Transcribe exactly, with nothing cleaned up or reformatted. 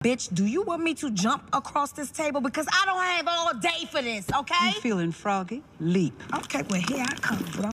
Bitch, do you want me to jump across this table? Because I don't have all day for this, okay? You feeling froggy? Leap. Okay, well, here I come, bro.